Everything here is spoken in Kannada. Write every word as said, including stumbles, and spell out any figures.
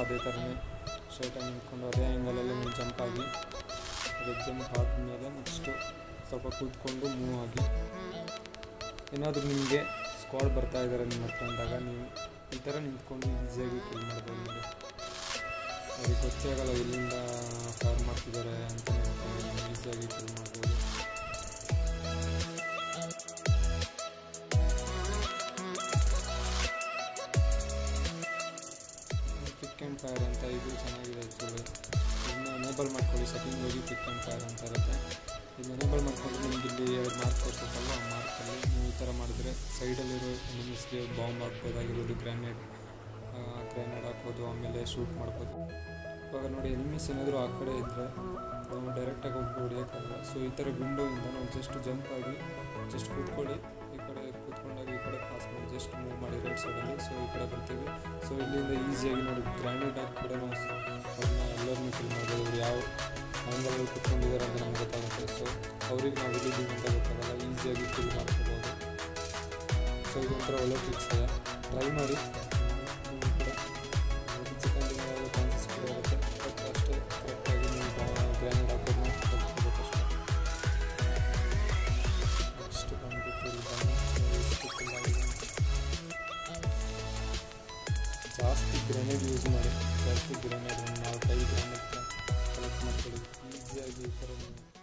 ಅದೇ ಥರನೇ ಸ್ಟ್ರೈಟಾಗಿ ನಿಂತ್ಕೊಂಡು ಅದೇ ಆ್ಯಂಗಲಲ್ಲಿ ನೀವು ಜಂಪ್ ಆಗಿ ಅದು ಜಂಪ್ ಆದಮೇಲೆ ನೆಕ್ಸ್ಟು ಸ್ವಲ್ಪ ಕೂತ್ಕೊಂಡು ಮೂವ್ ಆಗಿ. ಏನಾದರೂ ನಿಮಗೆ ಸ್ಕ್ವಾಡ್ ಬರ್ತಾ ಇದ್ದಾರೆ ನಿಮ್ಮ ಹತ್ರ ಅಂದಾಗ ನೀವು ಈ ಥರ ನಿಂತ್ಕೊಂಡು ಈಸಿಯಾಗಿ ಕಿಲ್ ಮಾಡ್ಬೋದು. ನೋಡಿ ಅವ್ರಿಗೆ ಗೊತ್ತೇ ಆಗಲ್ಲ ಎಲ್ಲಿಂದ ಫೈರ್ ಮಾಡ್ತಿದ್ದಾರೆ ಅಂತ ಈಸಿಯಾಗಿ ಕಿಲ್ ಮಾಡ್ಬೋದು. ಪಿಕ್ ಆ್ಯಂಡ್ ಫೈರ್ ಅಂತ ಇದು ಚೆನ್ನಾಗಿದೆ ಆ್ಯಕ್ಚುಲಿ. ಇದನ್ನ ಎನೇಬಲ್ ಮಾಡ್ಕೊಳ್ಳಿ, ಸೆಟ್ಟಿಂಗ್ ಹೋಗಿ ಪಿಕ್ ಆ್ಯಂಡ್ ಫೈರ್ ಅಂತ ಇರುತ್ತೆ. ಇದನ್ನ ಎನೇಬಲ್ ಮಾಡ್ಕೊಂಡು ನಿಮ್ಗೆ ಇಲ್ಲಿ ಎರಡು ಮಾರ್ಕ್ ತೋರಿಸುತ್ತಲ್ಲ, ಆ ಮಾರ್ಕಲ್ಲಿ ನೀವು ಈ ಥರ ಮಾಡಿದ್ರೆ ಸೈಡಲ್ಲಿರೋ ಎನಿಮೀಸ್ಗೆ ಬಾಂಬ್ ಹಾಕ್ಬೋದಾಗಿರೋದು, ಗ್ರ್ಯಾನೇಡ್ ಗ್ರ್ಯಾನೇಡ್ ಹಾಕ್ಬೋದು, ಆಮೇಲೆ ಶೂಟ್ ಮಾಡ್ಬೋದು. ಇವಾಗ ನೋಡಿ ಎನಿಮೀಸ್ ಏನಾದರೂ ಆ ಕಡೆ ಇದ್ದರೆ ನಾವು ಡೈರೆಕ್ಟಾಗಿ ಹೋಗಿ ಹೊಡಿಯೋಕ್ಕಾಗಲ್ಲ. ಸೊ ಈ ಥರ ವಿಂಡೋಯಿಂದ ನಾವು ಜಸ್ಟ್ ಜಂಪ್ ಆಗಿ ಜಸ್ಟ್ ಕೂತ್ಕೊಳ್ಳಿ, ಈ ಕಡೆ ಕೂತ್ಕೊಂಡಾಗ ಈ ಕಡೆ ಪಾಸ್ ಮಾಡಿ ಜಸ್ಟ್ ಮೂವ್ ಮಾಡಿ ರೈಟ್ ಸೈಡಲ್ಲಿ. ಸೊ ಈ ಕಡೆ ಬರ್ತೀವಿ. ಸೊ ಇಲ್ಲಿಂದ ಈಸಿಯಾಗಿ ನೋಡಿ ಗ್ರ್ಯಾನೇಡ್ ಹಾಕಿ ಕೂಡ ನಾವು ಅವ್ರನ್ನ ಎಲ್ಲರನ್ನೂ ಕಿಲ್ ಮಾಡ್ಬೋದು. ಅವ್ರು ಯಾವ ಆ್ಯಂಗಲಲ್ಲಿ ಕೂತ್ಕೊಂಡಿದ್ದಾರೆ ಅಂತ ನಮ್ಗೆ ಗೊತ್ತಾಗುತ್ತೆ. ಸೊ ಅವ್ರಿಗೆ ನಾವು ಇಲ್ಲಿದ್ದೀವಿ ಅಂತ ಗೊತ್ತಾಗಲ್ಲ, ಈಸಿಯಾಗಿ ಕಿಲ್ ಮಾಡ್ಕೋಬೋದು. ಸೊ ಇದೊಂಥರ ಒಳ್ಳೆ ಟ್ರಿಕ್ಸ್ ಇದೆ, ಟ್ರೈ ಮಾಡಿ. ನೀವು ಕೂಡ ಚಿಕನ್ ಡಿನ್ನರ್ ಚಾನ್ಸಸ್ ಕೂಡ ಇರುತ್ತೆ, ಬಟ್ ಅಷ್ಟೇ ಕರೆಕ್ಟಾಗಿ ನೀವು ಗ್ರ್ಯಾನೇಡ್ ಹಾಕೋದನ್ನ ಕಲ್ತ್ಕೋಬೇಕಷ್ಟೇ. ನೆಕ್ಸ್ಟ್ ಬಂದುಬಿಟ್ಟು ಜಾಸ್ತಿ ಗ್ರೆನೇಡ್ ಯೂಸ್ ಮಾಡಿ, ಜಾಸ್ತಿ ಗ್ರೆನೇಡ್ ಒಂದು ನಾಲ್ಕೈದು ಗ್ರೆನೇಡ್ ಕಲೆಕ್ಟ್ ಮಾಡ್ಕೊಳ್ಳಿ. ಈಸಿಯಾಗಿ ಈ ಥರ